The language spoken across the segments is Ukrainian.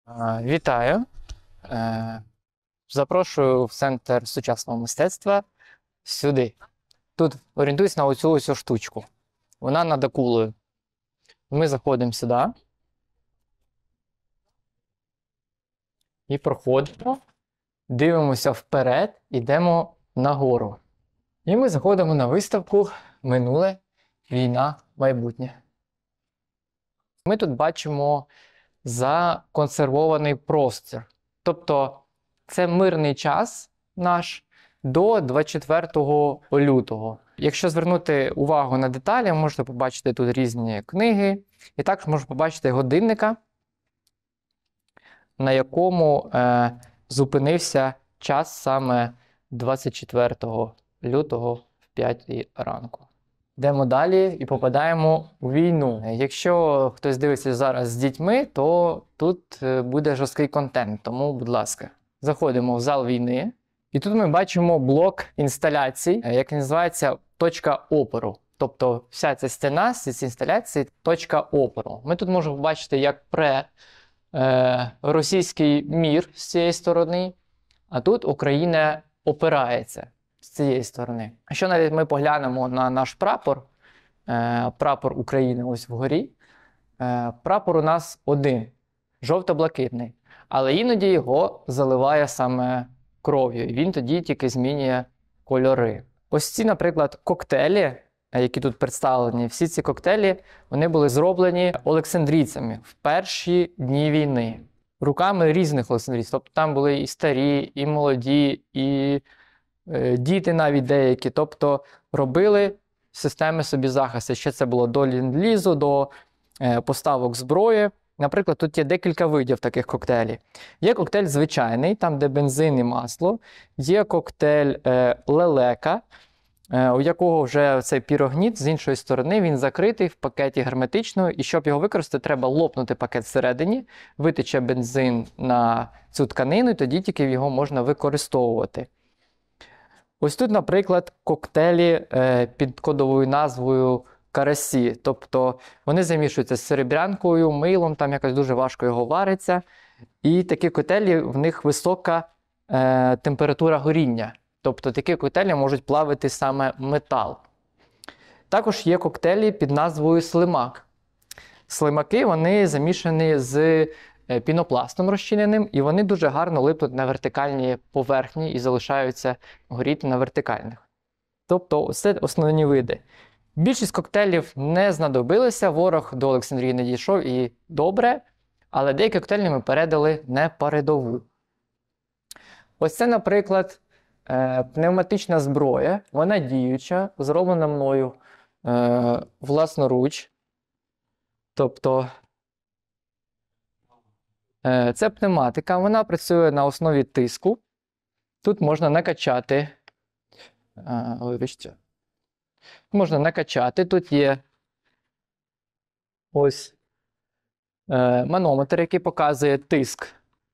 Вітаю! Запрошую в Центр сучасного мистецтва сюди. Тут орієнтуюсь на оцю ось штучку. Вона над акулою. Ми заходимо сюди і проходимо, дивимося вперед, йдемо нагору. І ми заходимо на виставку «Минуле, війна, майбутнє». Ми тут бачимо законсервований простір. Тобто це мирний час наш до 24 лютого. Якщо звернути увагу на деталі, можете побачити тут різні книги. І також можна побачити годинника, на якому зупинився час саме 24 лютого в 5 ранку. Йдемо далі і попадаємо у війну. Якщо хтось дивиться зараз з дітьми, то тут буде жорсткий контент, тому, будь ласка, заходимо в зал війни. І тут ми бачимо блок інсталяцій, який називається «Точка опору». Тобто вся ця стіна з цієї інсталяції – точка опору. Ми тут можемо побачити, як російський мір з цієї сторони, а тут Україна опирається з цієї сторони. Якщо навіть ми поглянемо на наш прапор, прапор України ось вгорі, прапор у нас один, жовто-блакитний, але іноді його заливає саме кров'ю, і він тоді тільки змінює кольори. Ось ці, наприклад, коктейлі, які тут представлені, всі ці коктейлі, вони були зроблені олександрійцями в перші дні війни. Руками різних олександрійців. Тобто там були і старі, і молоді, і діти навіть деякі. Тобто робили системи собі захисту. Ще це було до ленд-лізу, до поставок зброї. Наприклад, тут є декілька видів таких коктейлів. Є коктейль звичайний, там де бензин і масло. Є коктейль лелека, у якого вже цей пірогніт, з іншої сторони, він закритий в пакеті герметично, і щоб його використати, треба лопнути пакет всередині, витече бензин на цю тканину, і тоді тільки його можна використовувати. Ось тут, наприклад, коктейлі під кодовою назвою карасі. Тобто вони замішуються з серебрянкою, милом, там якось дуже важко його вариться. І такі коктейлі, в них висока температура горіння. Тобто такі коктейлі можуть плавити саме метал. Також є коктейлі під назвою слимак. Слимаки, вони замішані з пінопластом розчиненим, і вони дуже гарно липнуть на вертикальні поверхні і залишаються горіти на вертикальних. Тобто це основні види. Більшість коктейлів не знадобилися, ворог до Олександрії не дійшов і добре, але деякі коктейлі ми передали на передову. Ось це, наприклад, пневматична зброя, вона діюча, зроблена мною власноруч. Тобто це пневматика, вона працює на основі тиску. Тут можна накачати, тут є ось манометр, який показує тиск.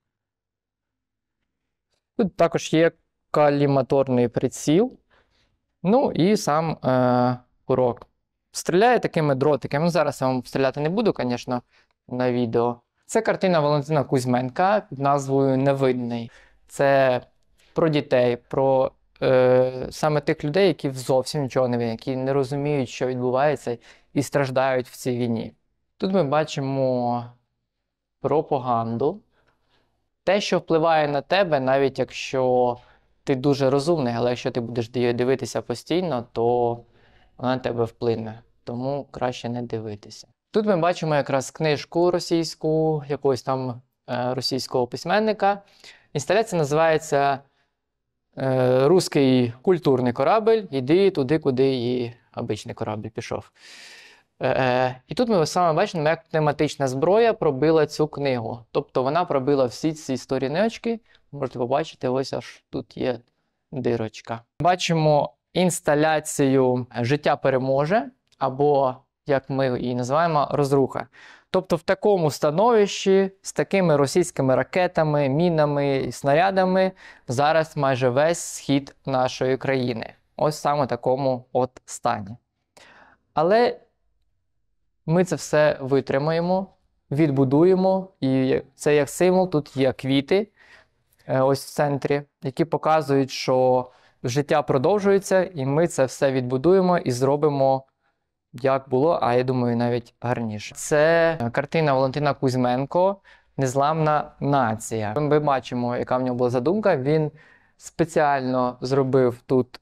Тут також є каліматорний приціл, ну і сам курок. Стріляє такими дротиками. Зараз я вам стріляти не буду, звісно, на відео. Це картина Валентина Кузьменка під назвою «Невинний». Це про дітей, про саме тих людей, які зовсім нічого не винні, які не розуміють, що відбувається, і страждають в цій війні. Тут ми бачимо пропаганду. Те, що впливає на тебе, навіть якщо ти дуже розумний, але якщо ти будеш дивитися постійно, то вона на тебе вплине. Тому краще не дивитися. Тут ми бачимо якраз книжку російську, якогось там російського письменника. Інсталяція називається «Руський культурний корабль, іди туди, куди і обичний корабль пішов». І тут ми саме бачимо, як пневматична зброя пробила цю книгу. Тобто вона пробила всі ці сторіночки. Можете побачити, ось аж тут є дирочка. Бачимо інсталяцію «Життя переможе», або, як ми її називаємо, «Розруха». Тобто в такому становищі, з такими російськими ракетами, мінами і снарядами зараз майже весь схід нашої країни. Ось саме в такому от стані. Але ми це все витримаємо, відбудуємо. І це як символ, тут є квіти, ось в центрі, які показують, що життя продовжується, і ми це все відбудуємо і зробимо, як було, а я думаю, навіть гарніше. Це картина Валентина Кузьменко «Незламна нація». Ми бачимо, яка в нього була задумка. Він спеціально зробив тут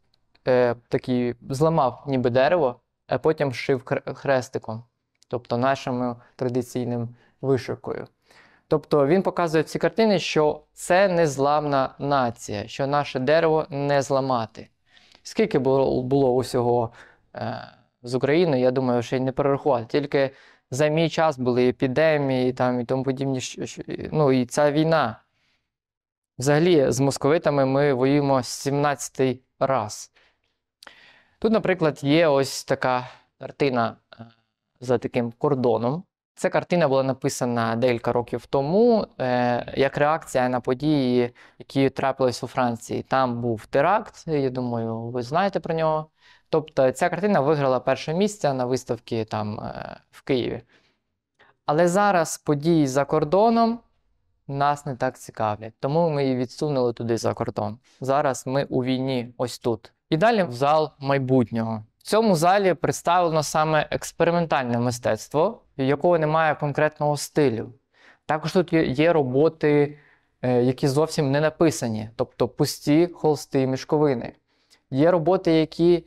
зламав ніби дерево, а потім шив хрестиком, тобто нашим традиційним вишивкою. Тобто він показує в цій картині, що це незламна нація, що наше дерево не зламати. Скільки було усього з України, я думаю, ще й не перерахувати. Тільки за мій час були епідемії і тому подібні, ну і ця війна. Взагалі, з московитами ми воюємо 17-й раз. Тут, наприклад, є ось така картина за таким кордоном. Ця картина була написана декілька років тому, як реакція на події, які трапились у Франції. Там був теракт, я думаю, ви знаєте про нього. Тобто ця картина виграла перше місце на виставці там в Києві. Але зараз події за кордоном нас не так цікавлять, тому ми її відсунули туди за кордон. Зараз ми у війні ось тут. І далі в зал майбутнього. В цьому залі представлено саме експериментальне мистецтво, якого немає конкретного стилю. Також тут є роботи, які зовсім не написані, тобто пусті холсти, мішковини. Є роботи, які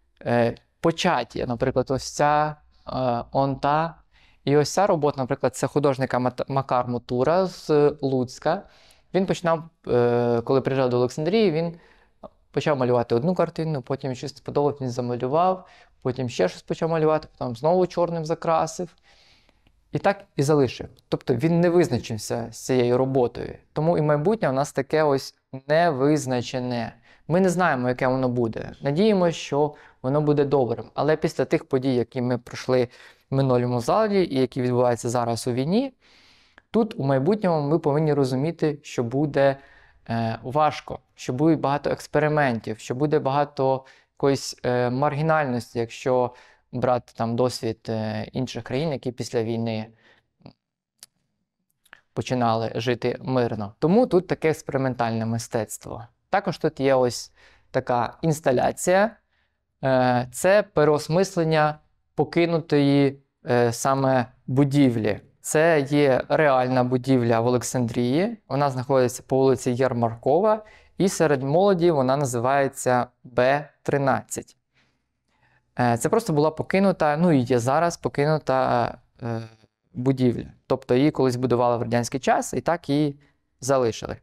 початі, наприклад, ось ця «Он-та». І ось ця робота, наприклад, це художника Макар Мотура з Луцька. Він починав, коли приїжджав до Олександрії, він почав малювати одну картину, потім щось сподобалось, він замалював, потім ще щось почав малювати, потім знову чорним закрасив. І так і залишив. Тобто він не визначився з цією роботою. Тому і майбутнє у нас таке ось невизначене. Ми не знаємо, яке воно буде. Надіємося, що воно буде добрим. Але після тих подій, які ми пройшли в минулому залі і які відбуваються зараз у війні, тут у майбутньому ми повинні розуміти, що буде важко, що буде багато експериментів, що буде багато якоїсь маргінальності, якщо брати там досвід інших країн, які після війни починали жити мирно. Тому тут таке експериментальне мистецтво. Також тут є ось така інсталяція. Це переосмислення покинутої саме будівлі. Це є реальна будівля в Олександрії. Вона знаходиться по вулиці Ярмаркова. І серед молоді вона називається Б-13. Це просто була покинута, ну і є зараз покинута будівля. Тобто її колись будували в радянський час і так її залишили.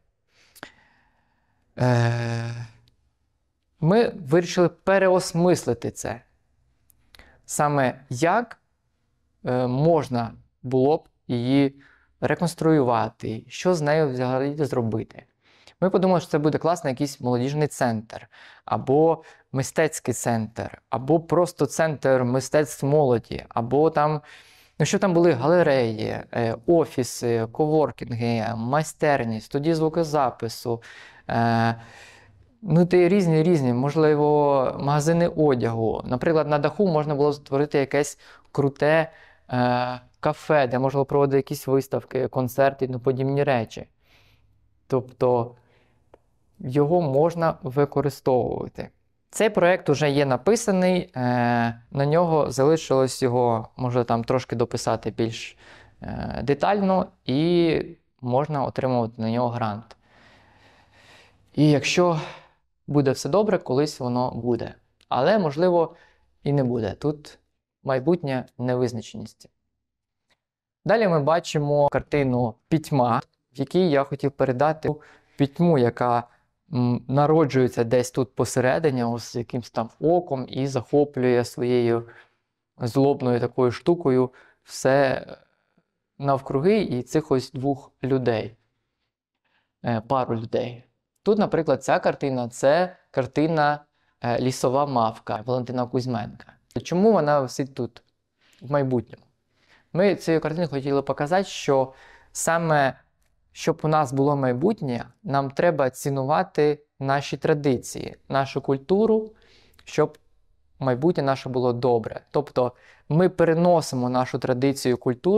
Ми вирішили переосмислити це. Саме як можна було б її реконструювати, що з нею взагалі зробити. Ми подумали, що це буде класний якийсь молодіжний центр, або мистецький центр, або просто центр мистецтв молоді, або там, ну, що там були галереї, офіси, коворкінги, майстерні, студії звукозапису, ну, різні, можливо, магазини одягу. Наприклад, на даху можна було створити якесь круте кафе, де можна було проводити якісь виставки, концерти і подібні речі. Тобто його можна використовувати. Цей проєкт вже є написаний, на нього залишилось його, може там трошки дописати більш детально, і можна отримувати на нього грант. І якщо буде все добре, колись воно буде. Але, можливо, і не буде. Тут майбутнє невизначеність. Далі ми бачимо картину «Пітьма», в якій я хотів передати пітьму, яка народжується десь тут посередині, ось якимсь там оком, і захоплює своєю злобною такою штукою все навкруги і цих ось двох людей, пару людей. Тут, наприклад, ця картина – це картина «Лісова мавка» Валентина Кузьменка. Чому вона висить тут, в майбутньому? Ми цією картиною хотіли показати, що саме, щоб у нас було майбутнє, нам треба цінувати наші традиції, нашу культуру, щоб майбутнє наше було добре. Тобто ми переносимо нашу традицію культури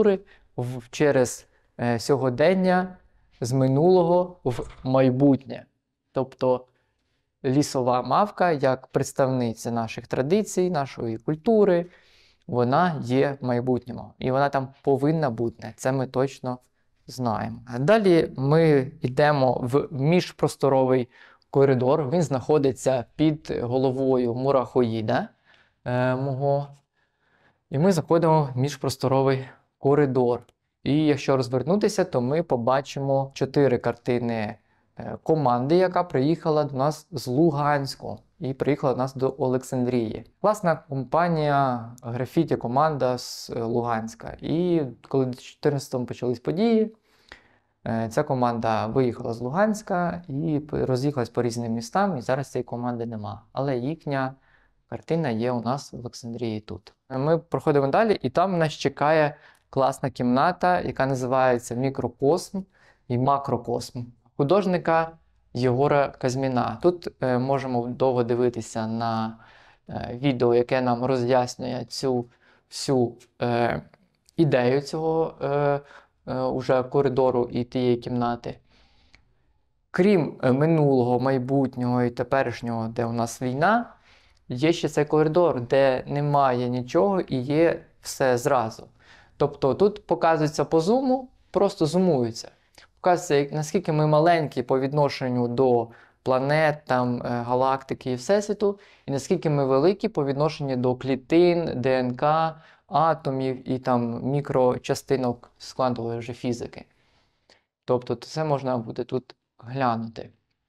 через сьогодення з минулого в майбутнє. Тобто лісова мавка, як представниця наших традицій, нашої культури, вона є в майбутньому. І вона там повинна бути. Це ми точно знаємо. Далі ми йдемо в міжпросторовий коридор. Він знаходиться під головою мурахоїда мого. І ми заходимо в міжпросторовий коридор. І якщо розвернутися, то ми побачимо 4 картини команди, яка приїхала до нас з Луганську і приїхала до нас до Олександрії. Класна компанія, графіті команда з Луганська. І коли в 2014-му почались події, ця команда виїхала з Луганська і роз'їхалась по різним містам, і зараз цієї команди нема. Але їхня картина є у нас в Олександрії тут. Ми проходимо далі, і там нас чекає класна кімната, яка називається «Мікрокосм» і «Макрокосм» художника Єгора Казьміна. Тут можемо довго дивитися на відео, яке нам роз'яснює цю всю ідею цього уже коридору і тієї кімнати. Крім минулого, майбутнього і теперішнього, де у нас війна, є ще цей коридор, де немає нічого і є все зразу. Тобто тут показується по зуму, просто зумується. Показується, наскільки ми маленькі по відношенню до планет, там, галактики і Всесвіту, і наскільки ми великі по відношенню до клітин, ДНК, атомів і там мікрочастинок з квантової вже фізики. Тобто це можна буде тут глянути.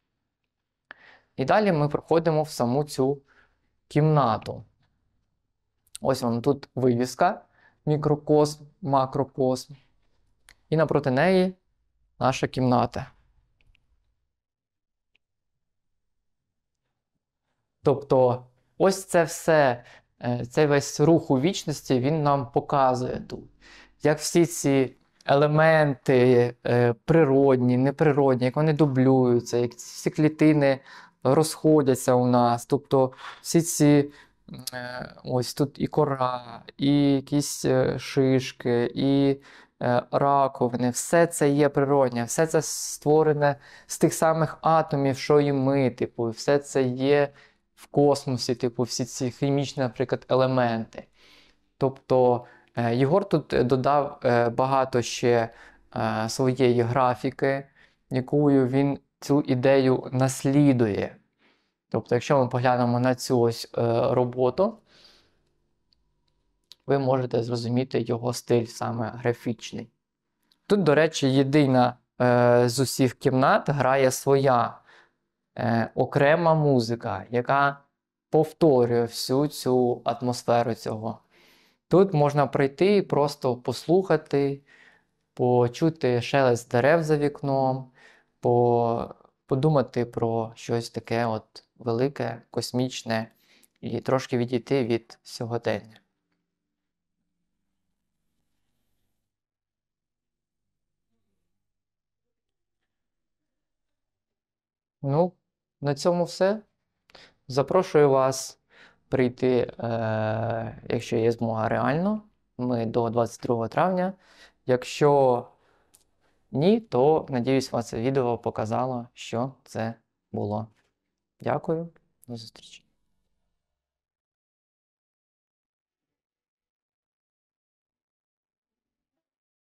І далі ми проходимо в саму цю кімнату. Ось вам тут вивіска «Мікрокосм», «Макрокосм». І напроти неї наша кімната. Тобто ось це все, цей весь рух у вічності, він нам показує тут. Як всі ці елементи природні, неприродні, як вони дублюються, як всі клітини розходяться у нас. Тобто всі ці, ось тут і кора, і якісь шишки, і раковини, все це є природне, все це створене з тих самих атомів, що і ми, типу, все це є в космосі, типу, всі ці хімічні, наприклад, елементи. Тобто Єгор тут додав багато ще своєї графіки, якою він цю ідею наслідує. Тобто, якщо ми поглянемо на цю ось роботу, ви можете зрозуміти його стиль саме графічний. Тут, до речі, єдина з усіх кімнат грає своя окрема музика, яка повторює всю цю атмосферу цього. Тут можна прийти і просто послухати, почути шелест дерев за вікном, подумати про щось таке от велике, космічне і трошки відійти від сьогодення. Ну, на цьому все. Запрошую вас прийти, якщо є змога реально, ми до 22 травня. Якщо ні, то, надіюсь, вас це відео показало, що це було. Дякую, до зустрічі.